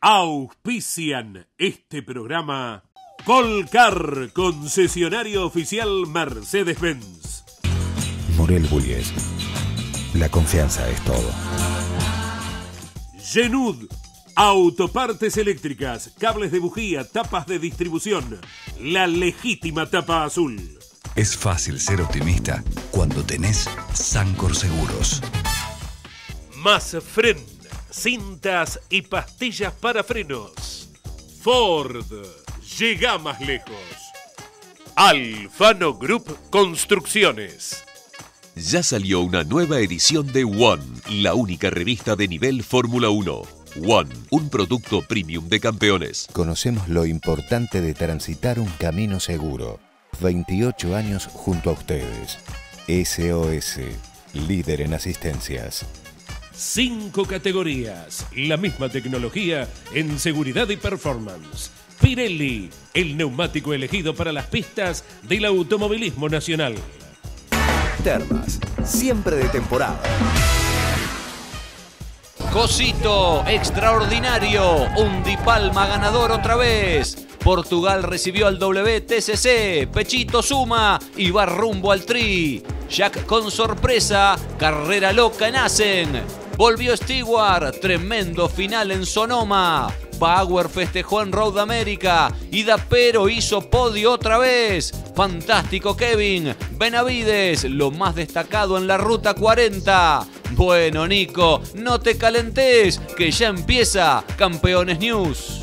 Auspician este programa Colcar, concesionario oficial Mercedes-Benz. Morel Bullies. La confianza es todo. Genud, autopartes eléctricas, cables de bujía, tapas de distribución. La legítima tapa azul. Es fácil ser optimista cuando tenés Sancor Seguros. Masfren, cintas y pastillas para frenos. Ford, llega más lejos. Alfano Group Construcciones. Ya salió una nueva edición de One, la única revista de nivel Fórmula 1. One, un producto premium de Campeones. Conocemos lo importante de transitar un camino seguro. 28 años junto a ustedes. SOS, líder en asistencias. 5 categorías, la misma tecnología en seguridad y performance. Pirelli, el neumático elegido para las pistas del automovilismo nacional. Termas, siempre de temporada. Cosito extraordinario, un Di Palma ganador otra vez. Portugal recibió al WTCC, Pechito suma y va rumbo al Tri. Jack con sorpresa, carrera loca en Assen. Volvió Stewart, tremendo final en Sonoma. Bauer festejó en Road America y Dapero hizo podio otra vez. Fantástico Kevin, Benavides, lo más destacado en la Ruta 40. Bueno, Nico, no te calentes, que ya empieza Campeones News.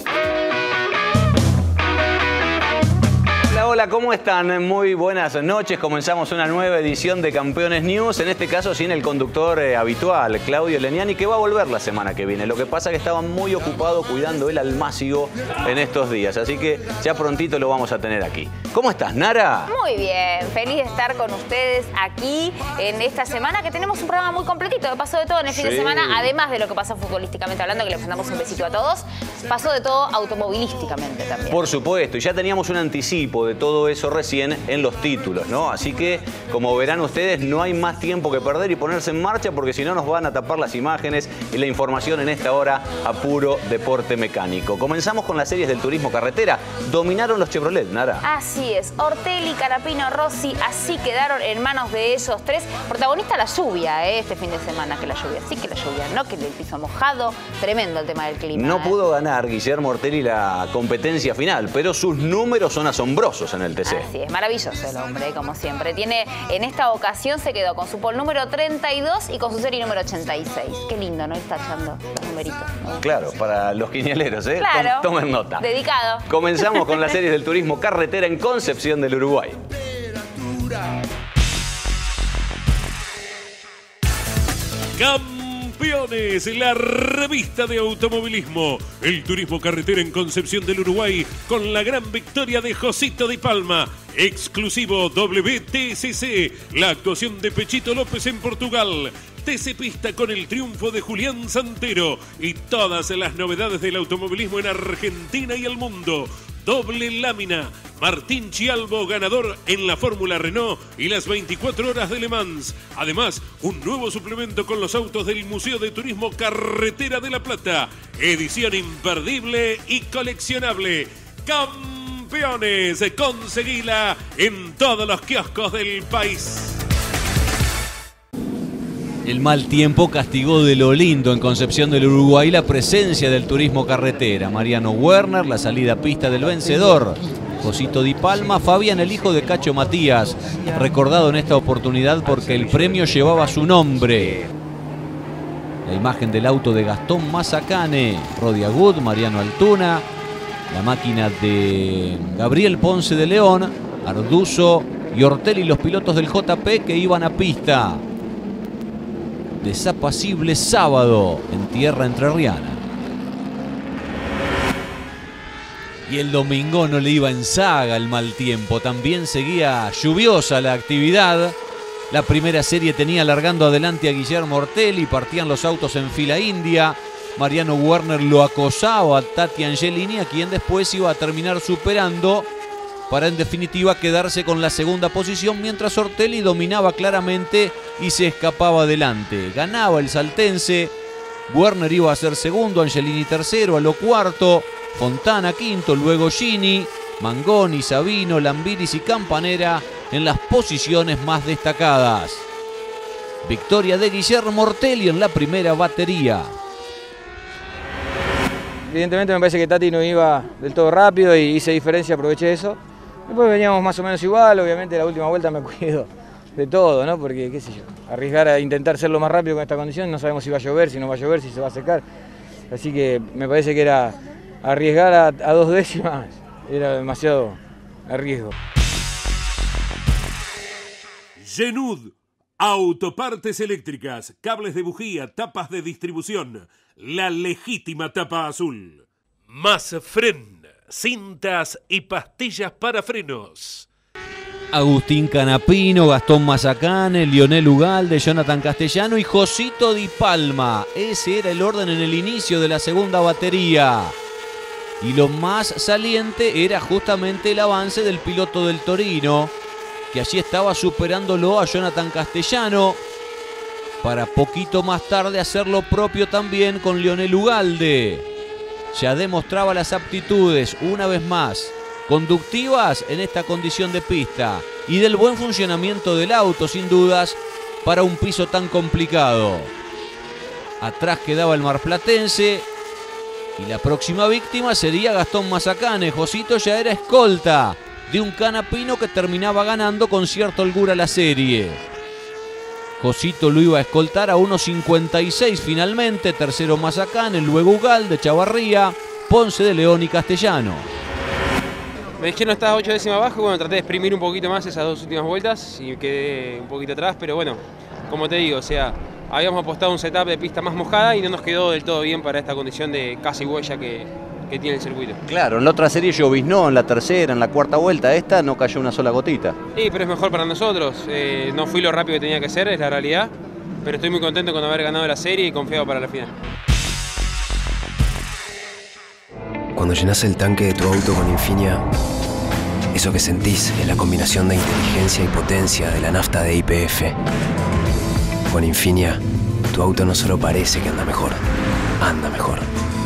Hola, ¿cómo están? Muy buenas noches. Comenzamos una nueva edición de Campeones News, en este caso sin el conductor habitual, Claudio Leniani, que va a volver la semana que viene. Lo que pasa es que estaba muy ocupado cuidando el almácigo en estos días, así que ya prontito lo vamos a tener aquí. ¿Cómo estás, Nara? Muy bien, feliz de estar con ustedes aquí en esta semana, que tenemos un programa muy completito, que pasó de todo en el fin de semana, además de lo que pasa futbolísticamente hablando, que les mandamos un besito a todos, pasó de todo automovilísticamente también. Por supuesto, y ya teníamos un anticipo de todo eso recién en los títulos, ¿no? Así que, como verán ustedes, no hay más tiempo que perder y ponerse en marcha, porque si no nos van a tapar las imágenes y la información en esta hora a puro deporte mecánico. Comenzamos con las series del turismo carretera. Dominaron los Chevrolet, Nara. Así es, Ortelli, Carapino, Rossi, así quedaron en manos de esos tres. Protagonista la lluvia, este fin de semana, que la lluvia, sí que la lluvia, no que el piso mojado, tremendo el tema del clima. No pudo ganar Guillermo Ortelli la competencia final, pero sus números son asombrosos en el TC. Así es, maravilloso el hombre, como siempre. Tiene, en esta ocasión se quedó con su pole número 32 y con su serie número 86. Qué lindo, ¿no? Está echando los numeritos, ¿no? Claro, para los quinieleros, ¿eh? Claro. Tomen nota. Dedicado. Comenzamos con las series del turismo carretera en Concepción del Uruguay. Campeones, la revista de automovilismo. El turismo carretera en Concepción del Uruguay con la gran victoria de Josito Di Palma. Exclusivo WTCC, la actuación de Pechito López en Portugal. TC Pista con el triunfo de Julián Santero y todas las novedades del automovilismo en Argentina y el mundo. Doble lámina, Martín Chialbo ganador en la Fórmula Renault y las 24 horas de Le Mans. Además, un nuevo suplemento con los autos del Museo de Turismo Carretera de La Plata. Edición imperdible y coleccionable. Campeones, conseguila en todos los kioscos del país. El mal tiempo castigó de lo lindo en Concepción del Uruguay la presencia del turismo carretera. Mariano Werner, la salida a pista del vencedor. Josito Di Palma, Fabián, el hijo de Cacho Matías, recordado en esta oportunidad porque el premio llevaba su nombre. La imagen del auto de Gastón Mazacane, Rodi Agud, Mariano Altuna, la máquina de Gabriel Ponce de León, Arduzo y Ortelli, los pilotos del JP que iban a pista. Desapacible sábado en tierra entrerriana. Y el domingo no le iba en saga el mal tiempo, también seguía lluviosa la actividad. La primera serie tenía largando adelante a Guillermo Ortelli, partían los autos en fila india. Mariano Werner lo acosaba a Tati Angelini, a quien después iba a terminar superando para en definitiva quedarse con la segunda posición, mientras Ortelli dominaba claramente y se escapaba adelante. Ganaba el saltense Werner iba a ser segundo, Angelini tercero, a lo cuarto, Fontana quinto, luego Gini, Mangoni, Sabino, Lambiris y Campanera en las posiciones más destacadas. Victoria de Guillermo Ortelli en la primera batería. Evidentemente me parece que Tati no iba del todo rápido y hice diferencia, aproveché eso. Después veníamos más o menos igual, obviamente la última vuelta me cuido de todo, ¿no? Porque, qué sé yo, arriesgar a intentar ser lo más rápido con esta condición, no sabemos si va a llover, si no va a llover, si se va a secar. Así que me parece que era arriesgar a 2 décimas, era demasiado arriesgo. Genud, autopartes eléctricas, cables de bujía, tapas de distribución, la legítima tapa azul. Más Fren, cintas y pastillas para frenos. Agustín Canapino, Gastón Mazacane, Lionel Ugalde, Jonathan Castellano y Josito Di Palma. Ese era el orden en el inicio de la segunda batería. Y lo más saliente era justamente el avance del piloto del Torino, que allí estaba superándolo a Jonathan Castellano, para poquito más tarde hacer lo propio también con Lionel Ugalde. Ya demostraba las aptitudes, una vez más, conductivas en esta condición de pista y del buen funcionamiento del auto, sin dudas, para un piso tan complicado. Atrás quedaba el marplatense y la próxima víctima sería Gastón Mazacane. Josito ya era escolta de un Canapino que terminaba ganando con cierta holgura la serie. Josito lo iba a escoltar a 1.56 finalmente, tercero Mazacane, luego Ugalde, Chavarría, Ponce de León y Castellano. Me dijeron estaba 8 décimas abajo, bueno, traté de exprimir un poquito más esas 2 últimas vueltas y quedé un poquito atrás, pero bueno, como te digo, o sea, habíamos apostado un setup de pista más mojada y no nos quedó del todo bien para esta condición de casi huella que tiene el circuito. Claro, en la otra serie lloviznó, en la tercera, en la cuarta vuelta, esta no cayó una sola gotita. Sí, pero es mejor para nosotros, no fui lo rápido que tenía que ser, es la realidad, pero estoy muy contento con haber ganado la serie y confiado para la final. Cuando llenas el tanque de tu auto con Infinia, eso que sentís es la combinación de inteligencia y potencia de la nafta de YPF. Con Infinia, tu auto no solo parece que anda mejor, anda mejor.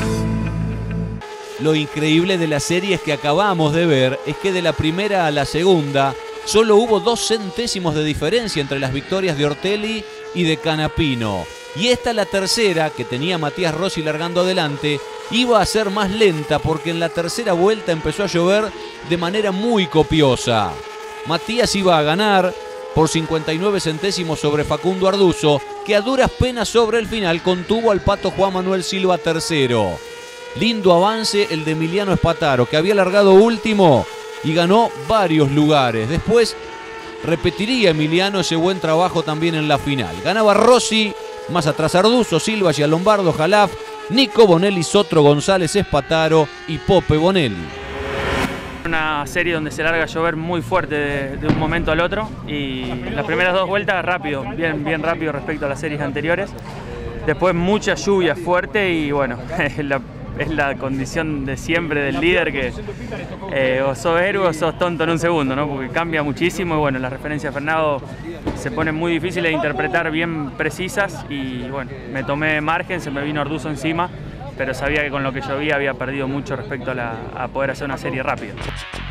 Lo increíble de la serie que acabamos de ver es que de la primera a la segunda solo hubo 2 centésimos de diferencia entre las victorias de Ortelli y de Canapino. Y esta, la tercera, que tenía Matías Rossi largando adelante, iba a ser más lenta porque en la tercera vuelta empezó a llover de manera muy copiosa. Matías iba a ganar por 59 centésimos sobre Facundo Arduzo, que a duras penas sobre el final contuvo al Pato Juan Manuel Silva tercero. Lindo avance el de Emiliano Espataro, que había largado último y ganó varios lugares. Después repetiría Emiliano ese buen trabajo también en la final. Ganaba Rossi, más atrás Arduzo, Silva, Gialombardo, Jalaf, Nico Bonelli, Sotro, González, Espataro y Pope Bonelli. Una serie donde se larga a llover muy fuerte de un momento al otro y las primeras 2 vueltas rápido, bien rápido respecto a las series anteriores. Después mucha lluvia fuerte y bueno, es la condición de siempre del líder que o sos héroe o sos tonto en un segundo, ¿no? Porque cambia muchísimo y bueno, las referencias de Fernando se ponen muy difíciles de interpretar, bien precisas y bueno, me tomé margen, se me vino Arduzo encima, pero sabía que con lo que llovía había perdido mucho respecto a poder hacer una serie rápida.